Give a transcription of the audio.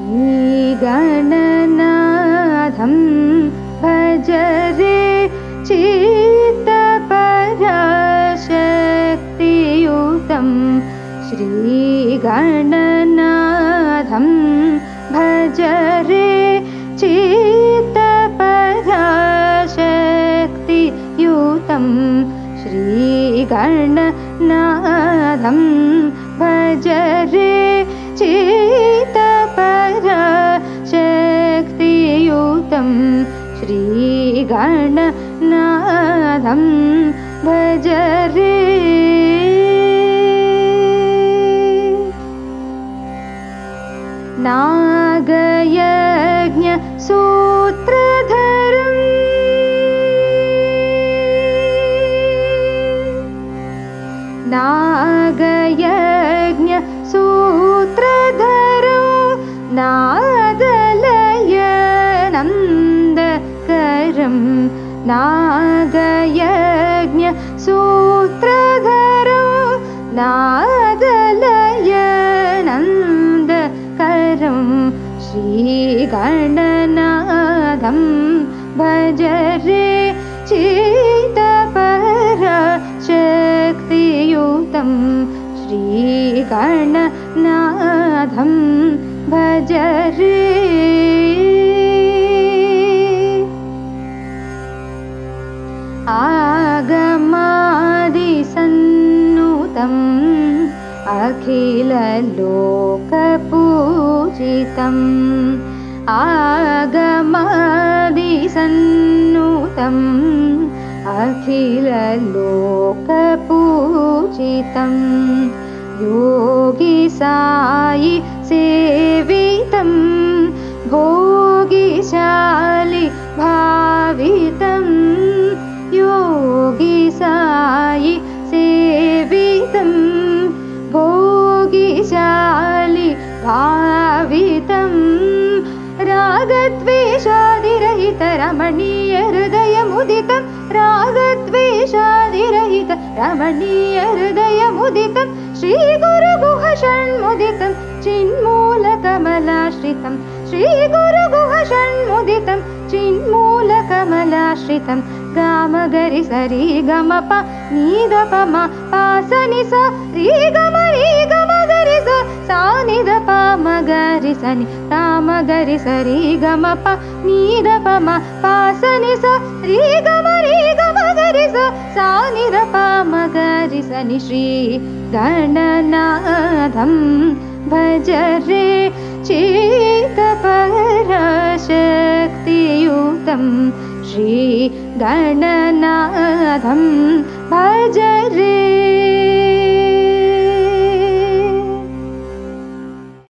श्रीगणनाथं भज रे चित्तपराशक्तियुतं श्रीगणनाथं भज रे चित्तपराशक्तियुतं श्रीगणनाथं भज रे चित्तपराशक्तियुतं श्रीगणनाथं भज रे। नागयज्ञ सूत्रधरं नागयज्ञ सूत्रधरो नादलयनन्दकरं नागयज्ञ सूत्रधरो नादलयनन्दकरं श्रीगणनाथं भज रे चित्तपराशक्तियुतं श्रीगणनाथं भज रे। आगमादिसन्नुतम् अखिललोकपूजितम् आगमादिसन्नुतम् अखिललोकपूजितं योगिसायि सेवितं भोगिशालि भावितं योगिसायि सेवितं भोगिशालि भावितं रागद्वेषादिरहित रमणीय हृदयमुदितं रागद्वेषादिरहित रमणीय हृदयमुदितं श्रीगुरुगुहषण्मुदितं चिन्मूलकमलाश्रितं श्रीगुरुगुहषण्मुदितं चिन्मूलकमलाश्रितं गामगरि सरि गमप नीदप म पासनि स री गम गरि स सा निदप मगरि सनि रामगरि सरि गमप नीदप म पासनि स री गम गरि स सा निदप मगरि सनि श्रीगणनाथं भज रे चित्तपराशक्तियुतं श्रीगणनाथं भज रे।